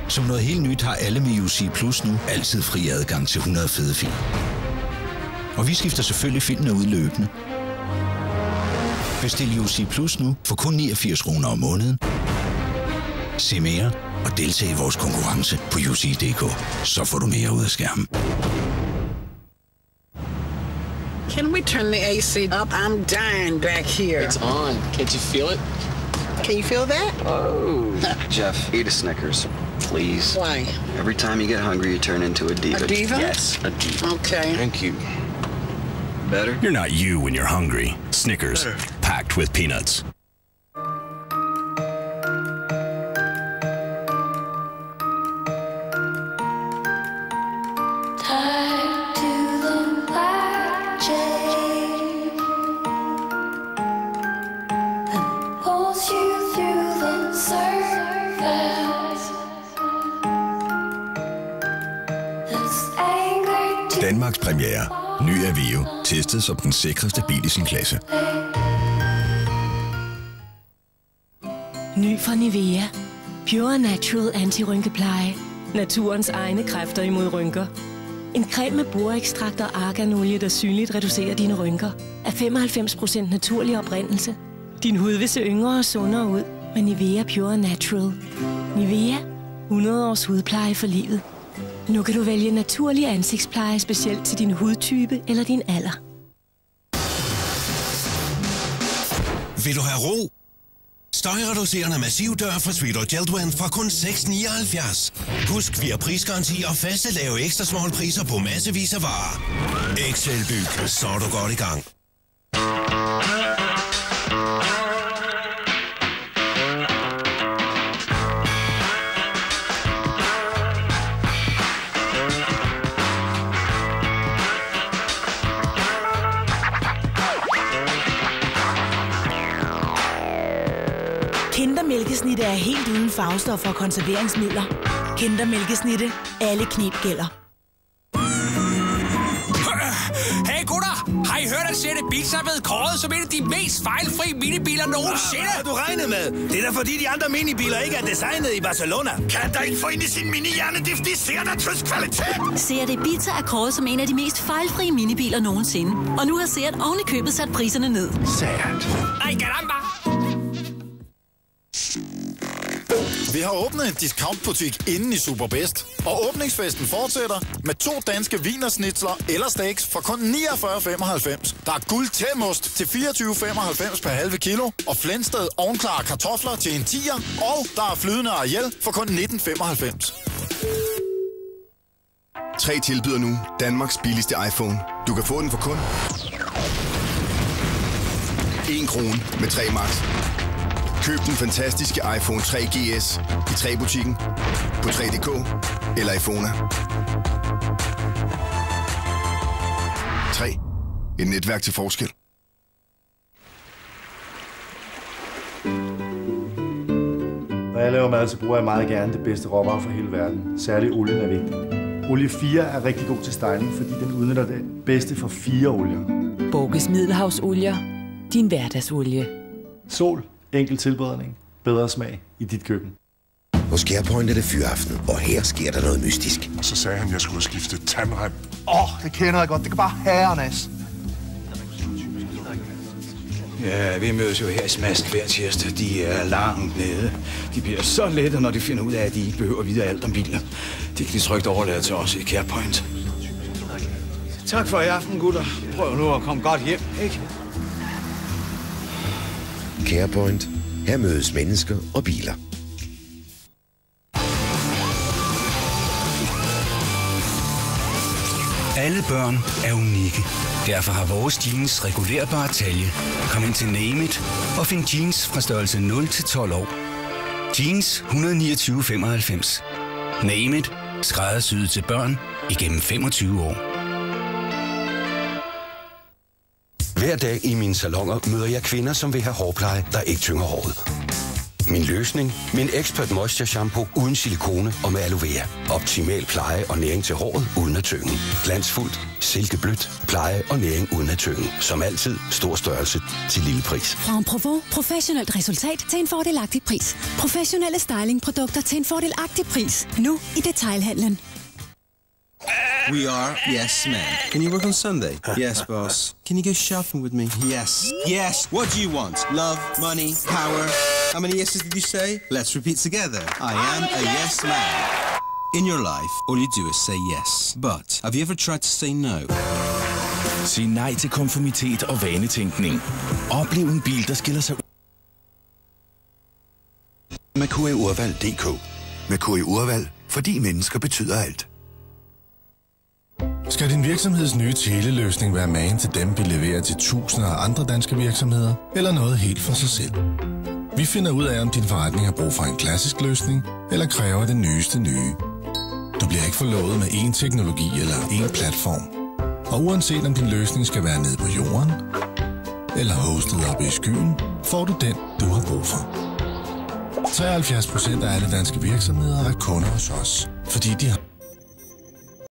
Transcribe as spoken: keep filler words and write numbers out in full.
Som noget helt nyt har alle med U C Plus nu altid fri adgang til hundrede fede film. Og vi skifter selvfølgelig filmene ud løbende. Bestil U C Plus nu for kun niogfirs kroner om måneden. Se mere og deltag i vores konkurrence på U C punktum d k. Så får du mere ud af skærmen. Can we turn the A C up? I'm dying back here. It's on. Can't you feel it? Can you feel that? Oh. Jeff, eat a Snickers, please. Why? Every time you get hungry, you turn into a diva. A diva? Yes, a diva. Okay. Thank you. Better? You're not you when you're hungry. Snickers, Better. Packed with peanuts. Danmarks premiere. Ny Aveo. Testet som den sikreste bil i sin klasse. Ny fra Nivea. Pure Natural Anti-rynkepleje. Naturens egne kræfter imod rynker. En creme med borekstrakt og arganolie, der synligt reducerer dine rynker. Er femoghalvfems procent naturlig oprindelse. Din hud vil se yngre og sundere ud med Nivea Pure Natural. Nivea. hundrede års hudpleje for livet. Nu kan du vælge naturlig ansigtspleje specielt til din hudtype eller din alder. Vil du have ro? Støjreducerende massivdør fra Sweeter Gentleman fra kun seks nioghalvfjerds. Husk, vi har prisgaranti og faste lave ekstra small priser på massevis af varer. Excelbyg, så er du godt i gang. Kindermælkesnitte er helt uden farvestoffer og konserveringsmidler. Kindermælkesnitte. Alle knep gælder. Hey gutter! Har I hørt, at Seat Ibiza er blevet kåret som en af de mest fejlfri minibiler nogensinde? Hvad har du regnet med? Det er da fordi, de andre minibiler ikke er designet i Barcelona. Kan der ikke få ind i sin mini-hjerne differentieret af tysk kvalitet? Seat Ibiza er kåret som en af de mest fejlfri minibiler nogensinde. Og nu har Seat oven i købet sat priserne ned. Seat. Ej, caramba! Vi har åbnet en discountbutik inde i Superbest, og åbningsfesten fortsætter med to danske wienersnitzler eller steaks for kun niogfyrre femoghalvfems. Der er guld tæmost til fireogtyve femoghalvfems per halve kilo, og Flensted ovnklare kartofler til en tier, og der er flydende Ariel for kun nitten femoghalvfems. Tre tilbyder nu Danmarks billigste iPhone. Du kan få den for kun en krone med tre max. Køb den fantastiske iPhone tre G S i tre butikken, på tre punktum d k eller i Fona. tre. Et netværk til forskel. Når jeg laver mad, så bruger jeg meget gerne det bedste råvarer fra hele verden. Særligt olien er vigtig. Olie fire er rigtig god til stegning, fordi den udnytter det bedste fra fire olier. Borges Middelhavsolier. Din hverdagsolie. Sol. Enkel tilberedning. Bedre smag i dit køkken. Hos SharePoint er det fyraften, og her sker der noget mystisk. Og så sagde han, at jeg skulle skifte tandrem. Åh, oh, det kender jeg godt. Det kan bare herrenas. Ja, vi mødes jo her i Smask hver tirsdag. De er langt nede. De bliver så lette, når de finder ud af, at de ikke behøver at vide alt om biler. Det kan de trygt overlade til os i SharePoint. Tak for i aften, gutter. Prøv nu at komme godt hjem, ikke? SharePoint. Her mødes mennesker og biler. Alle børn er unikke. Derfor har vores jeans regulerbare talje. Kom ind til Name It og find jeans fra størrelse nul til tolv år. Jeans et hundrede niogtyve femoghalvfems. Name It. Skræddersyet til børn igennem femogtyve år. Hver dag i mine salonger møder jeg kvinder, som vil have hårpleje, der ikke tynger håret. Min løsning? Min Expert Moisture Shampoo uden silikone og med aloe vera. Optimal pleje og næring til håret uden at tynge. Glansfuldt, silkeblødt, pleje og næring uden at tynge. Som altid, stor størrelse til lille pris. Fra en Provo, professionelt resultat til en fordelagtig pris. Professionelle stylingprodukter til en fordelagtig pris. Nu i detailhandlen. We are Yes Man. Can you work on Sunday? Yes, boss. Can you go shopping with me? Yes. Yes. What do you want? Love, money, power? How many yeses did you say? Let's repeat together. I am a yes man. In your life, all you do is say yes. But have you ever tried to say no? Sig nej til konformitet og vanetænkning. Oplev en bil, der skiller sig ud. Med K I Urvalg punktum d k. Med K I Urvalg, fordi mennesker betyder alt. Skal din virksomheds nye teleløsning være magen til dem, vi leverer til tusinder af andre danske virksomheder, eller noget helt for sig selv? Vi finder ud af, om din forretning har brug for en klassisk løsning, eller kræver det nyeste nye. Du bliver ikke forlovet med én teknologi eller én platform. Og uanset om din løsning skal være nede på jorden, eller hostet oppe i skyen, får du den, du har brug for. treoghalvfjerds procent af alle danske virksomheder er kunder hos os, fordi de har